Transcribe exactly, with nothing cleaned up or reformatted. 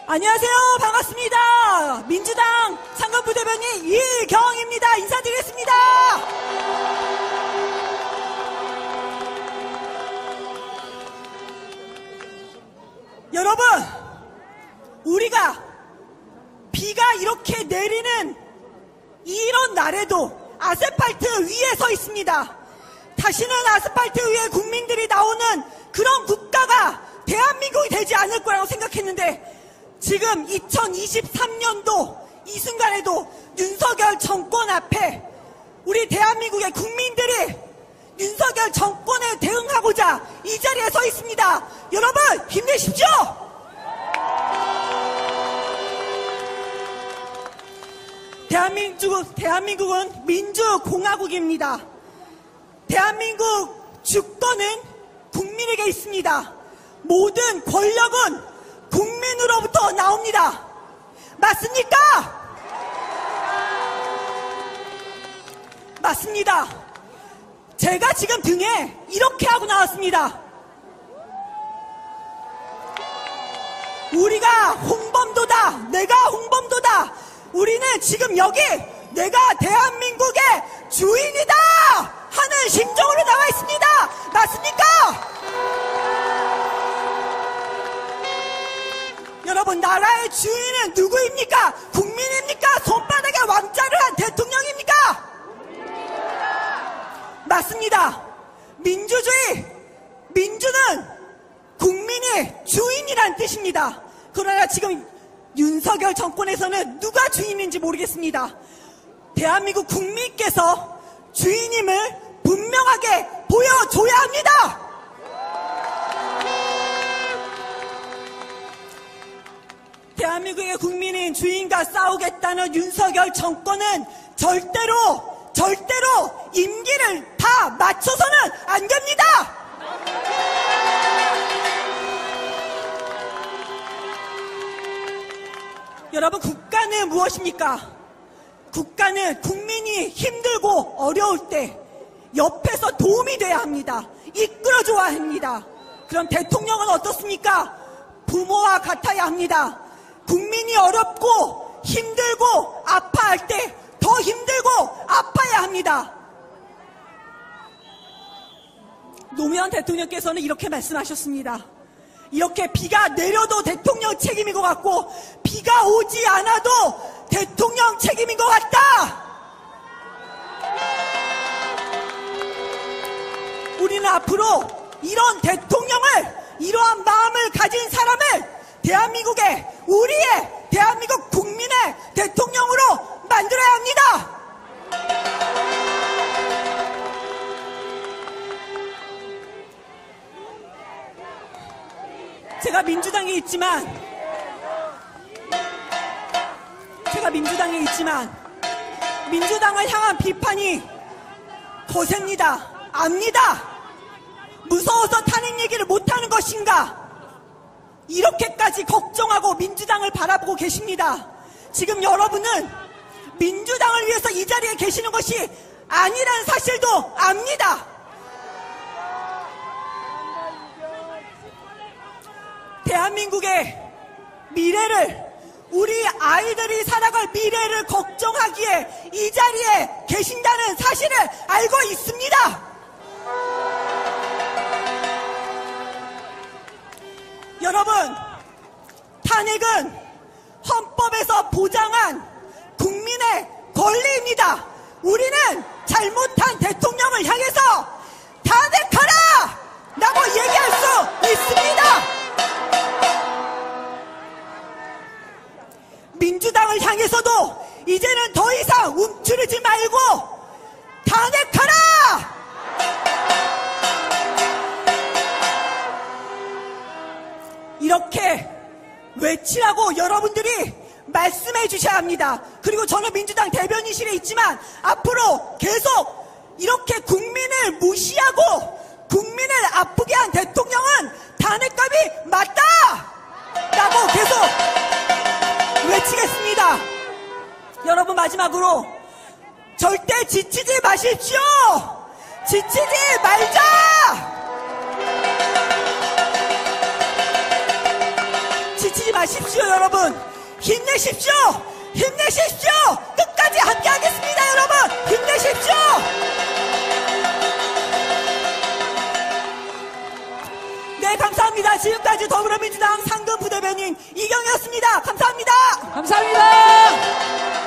안녕하세요. 반갑습니다. 민주당 상근부대변인 이경입니다. 인사드리겠습니다. 여러분, 우리가 비가 이렇게 내리는 이런 날에도 아스팔트 위에 서 있습니다. 다시는 아스팔트 위에 국민들이 나오는 그런 국가가 대한민국이 되지 않을 거라고 생각했는데, 지금 이천이십삼 년도 이 순간에도 윤석열 정권 앞에 우리 대한민국의 국민들이 윤석열 정권에 대응하고자 이 자리에 서 있습니다. 여러분, 힘내십시오. 대한민국, 대한민국은 민주공화국입니다. 대한민국 주권은 국민에게 있습니다. 모든 권력은 국민으로부터 나옵니다. 맞습니까? 맞습니다. 제가 지금 등에 이렇게 하고 나왔습니다. 우리가 홍범도다. 내가 홍범도다. 우리는 지금 여기 내가 대한민국의 주인이다 하는 심정으로 나와 있습니다. 맞습니까? 여러분, 나라의 주인은 누구입니까? 국민입니까? 손바닥에 왕자를 한 대통령입니까? 맞습니다. 민주주의, 민주는 국민이 주인이란 뜻입니다. 그러나 지금 윤석열 정권에서는 누가 주인인지 모르겠습니다. 대한민국 국민께서 주인임을 분명하게 보여줘야 합니다. 대한민국의 국민인 주인과 싸우겠다는 윤석열 정권은 절대로 절대로 임기를 다 맞춰서는 안 됩니다. 여러분, 국가는 무엇입니까? 국가는 국민이 힘들고 어려울 때 옆에서 도움이 돼야 합니다. 이끌어줘야 합니다. 그럼 대통령은 어떻습니까? 부모와 같아야 합니다. 국민이 어렵고 힘들고 아파할 때 더 힘들고 아파야 합니다. 노무현 대통령께서는 이렇게 말씀하셨습니다. 이렇게 비가 내려도 대통령 책임인 것 같고 비가 오지 않아도 대통령 책임인 것 같다. 우리는 앞으로 이런 대통령을, 이러한 마음을 가진 사람을 대한민국의, 우리의 대한민국 국민의 대통령으로 만들어야 합니다. 제가 민주당에 있지만 제가 민주당에 있지만 민주당을 향한 비판이 거셉니다. 압니다. 무서워서 탄핵 얘기를 못하는 것인가? 이렇게까지 걱정하고 민주당을 바라보고 계십니다. 지금 여러분은 민주당을 위해서 이 자리에 계시는 것이 아니라는 사실도 압니다. 대한민국의 미래를, 우리 아이들이 살아갈 미래를 걱정하기에 이 자리에 계신다는 사실을 알고 있습니다. 여러분, 탄핵은 헌법에서 보장한 국민의 권리입니다. 우리는 잘못한 대통령을 향해서 탄핵하라! 라고 얘기할 수 있습니다. 민주당을 향해서도 이제는 더 이상 움츠리지 말고 탄핵하라! 이렇게 외치라고 여러분들이 말씀해 주셔야 합니다. 그리고 저는 민주당 대변인실에 있지만 앞으로 계속 이렇게 국민을 무시하고 국민을 아프게 한 대통령은 탄핵감이 맞다! 라고 계속 외치겠습니다. 여러분, 마지막으로 절대 지치지 마십시오. 지치지 말자. 지치지 마십시오, 여러분. 힘내십시오. 힘내십시오. 끝까지 함께하겠습니다, 여러분. 힘내십시오. 네, 감사합니다. 지금까지 더불어민주당 상근 부대변인 이경이었습니다. 감사합니다. 감사합니다.